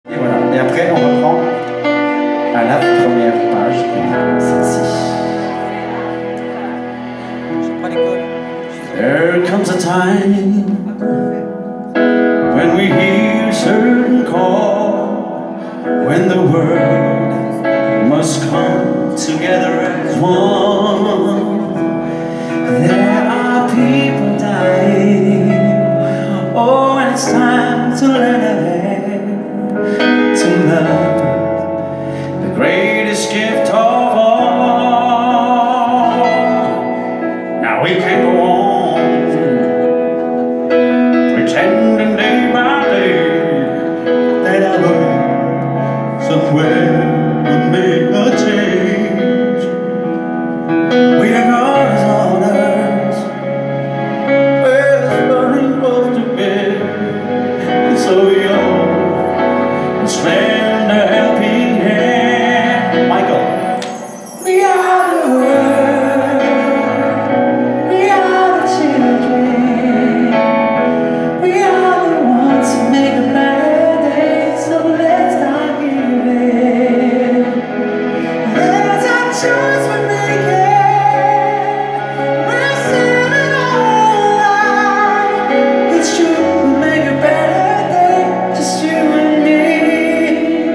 Et voilà. Et après, on reprend à la première page, celle-ci. There comes a time when we hear a certain call, when the world must come together as one. There are people dying. Oh, and it's time to learn to love, the greatest gift of all. Now we can't go on pretending day by day that our love somewhere would make a change. We are God's on earth, where the burning close to bed, and so we all must lend a helping hand. Michael. We are the world, we are the children, we are the ones who make a better day, so let's not give in. That's our choice we're making, we're saving our life. It's true, we'll make a better day, just you and me.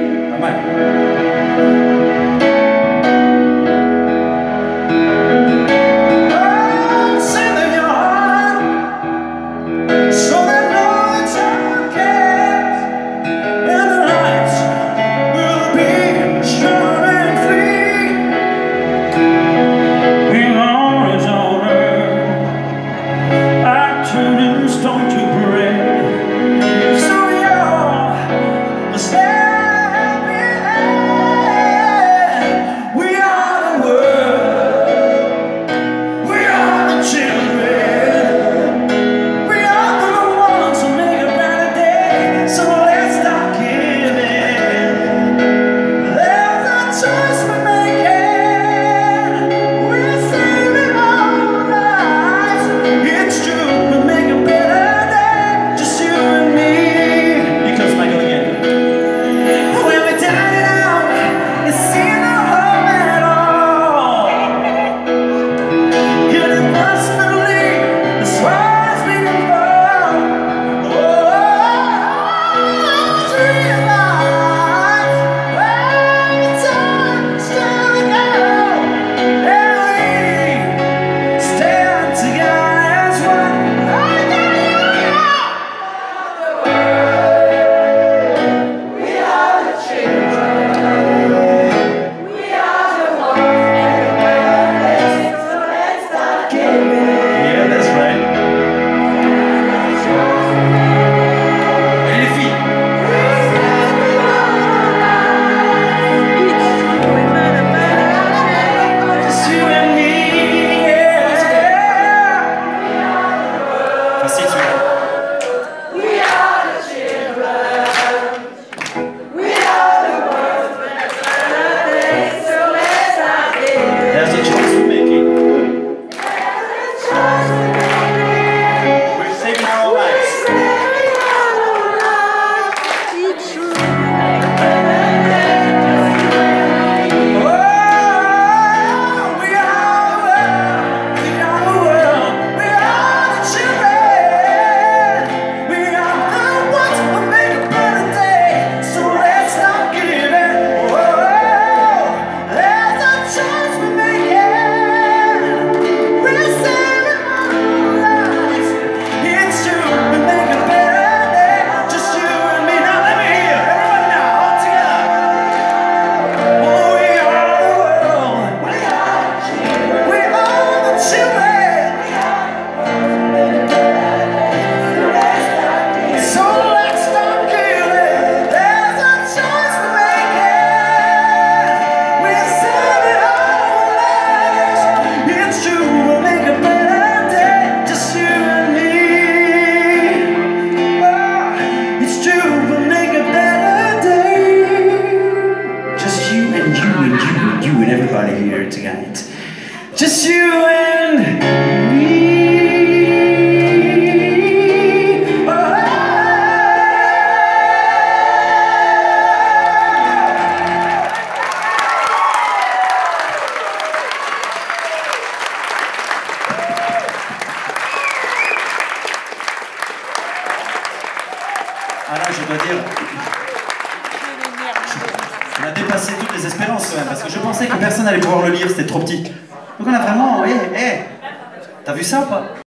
Ah là, je dois dire, on a dépassé toutes les espérances quand même, parce que je pensais que personne n'allait pouvoir le lire, c'était trop petit. Donc on a vraiment, t'as vu ça ou pas?